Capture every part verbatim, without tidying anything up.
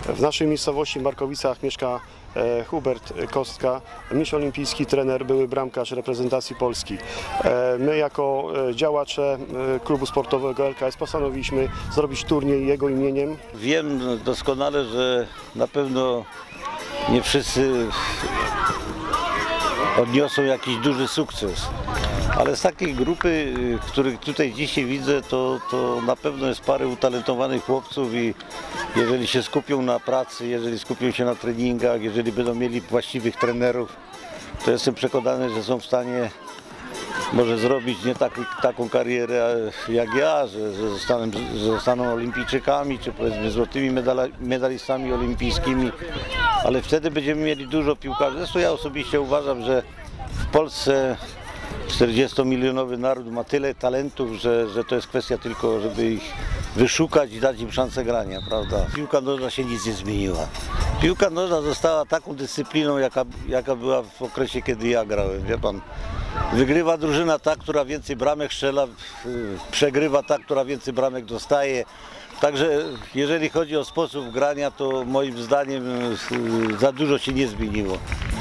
W naszej miejscowości w Markowicach mieszka e, Hubert Kostka, mistrz olimpijski, trener, były bramkarz reprezentacji Polski. E, my jako e, działacze e, klubu sportowego L K S postanowiliśmy zrobić turniej jego imieniem. Wiem doskonale, że na pewno nie wszyscy odniosą jakiś duży sukces. Ale z takiej grupy, których tutaj dzisiaj widzę, to, to na pewno jest parę utalentowanych chłopców i jeżeli się skupią na pracy, jeżeli skupią się na treningach, jeżeli będą mieli właściwych trenerów, to jestem przekonany, że są w stanie może zrobić nie tak, taką karierę jak ja, że, że, zostaną, że zostaną olimpijczykami, czy powiedzmy złotymi medala, medalistami olimpijskimi, ale wtedy będziemy mieli dużo piłkarzy. Zresztą ja osobiście uważam, że w Polsce czterdziestomilionowy naród ma tyle talentów, że, że to jest kwestia tylko, żeby ich wyszukać i dać im szansę grania, prawda? Piłka nożna się nic nie zmieniła. Piłka nożna została taką dyscypliną, jaka, jaka była w okresie, kiedy ja grałem, wie pan. Wygrywa drużyna ta, która więcej bramek strzela, przegrywa ta, która więcej bramek dostaje. Także jeżeli chodzi o sposób grania, to moim zdaniem za dużo się nie zmieniło.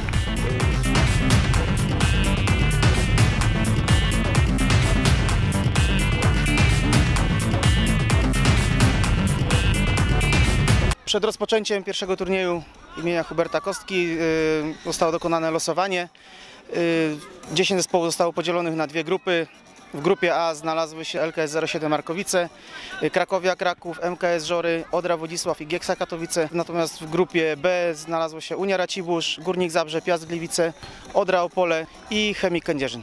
Przed rozpoczęciem pierwszego turnieju imienia Huberta Kostki yy, zostało dokonane losowanie. Yy, dziesięć zespołów zostało podzielonych na dwie grupy. W grupie A znalazły się L K S zero siedem Markowice, yy, Krakowia Kraków, M K S Żory, Odra Wodzisław i Gieksa Katowice. Natomiast w grupie B znalazło się Unia Racibórz, Górnik Zabrze, Piast Gliwice, Odra Opole i Chemik Kędzierzyn.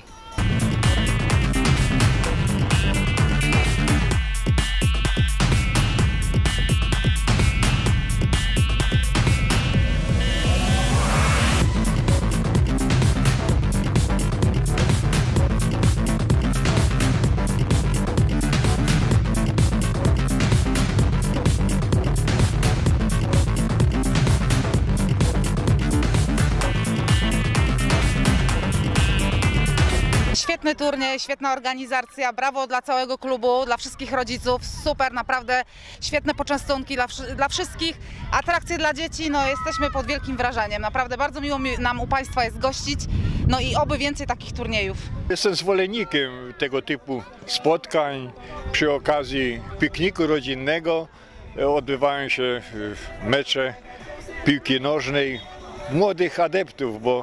Świetny turniej, świetna organizacja, brawo dla całego klubu, dla wszystkich rodziców, super, naprawdę świetne poczęstunki dla, dla wszystkich, atrakcje dla dzieci, no jesteśmy pod wielkim wrażeniem, naprawdę bardzo miło nam u Państwa jest gościć, no i oby więcej takich turniejów. Jestem zwolennikiem tego typu spotkań przy okazji pikniku rodzinnego. Odbywają się mecze piłki nożnej młodych adeptów, bo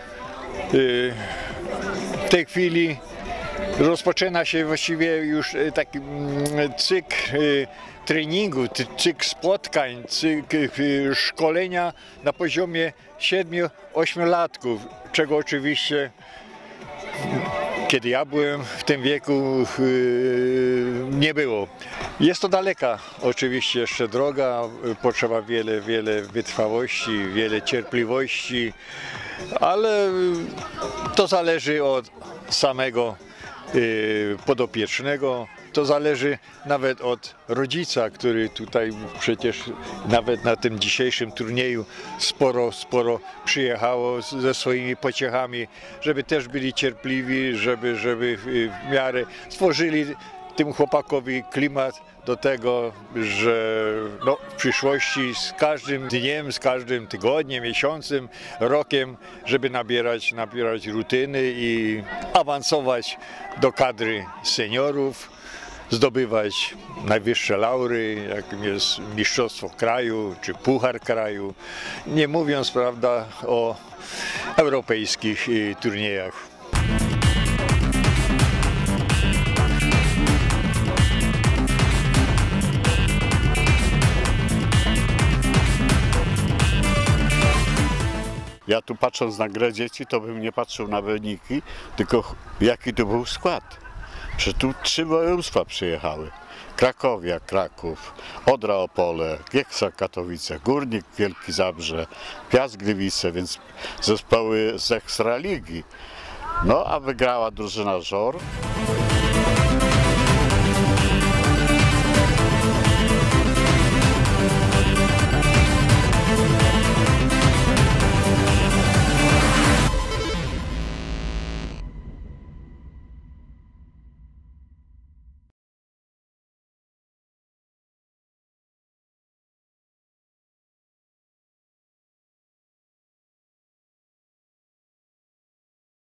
w tej chwili rozpoczyna się właściwie już taki cykl treningu, cykl spotkań, cykl szkolenia na poziomie siedmiu ośmiolatków, czego oczywiście, kiedy ja byłem w tym wieku, nie było. Jest to daleka oczywiście jeszcze droga, potrzeba wiele, wiele wytrwałości, wiele cierpliwości, ale to zależy od samego podopiecznego, to zależy nawet od rodzica, który tutaj przecież nawet na tym dzisiejszym turnieju sporo, sporo przyjechało ze swoimi pociechami, żeby też byli cierpliwi, żeby, żeby w miarę stworzyli tym chłopakowi klimat do tego, że no, w przyszłości z każdym dniem, z każdym tygodniem, miesiącem, rokiem, żeby nabierać, nabierać rutyny i awansować do kadry seniorów, zdobywać najwyższe laury, jakim jest mistrzostwo kraju czy puchar kraju, nie mówiąc, prawda, o europejskich turniejach. Ja tu patrząc na grę dzieci, to bym nie patrzył na wyniki, tylko jaki to był skład. Przecież tu trzy województwa przyjechały. Krakowia, Kraków, Odra Opole, Gieksa Katowice, Górnik Wielki Zabrze, Piast Gliwice, więc zespoły z Ekstraligi. No a wygrała drużyna Żor.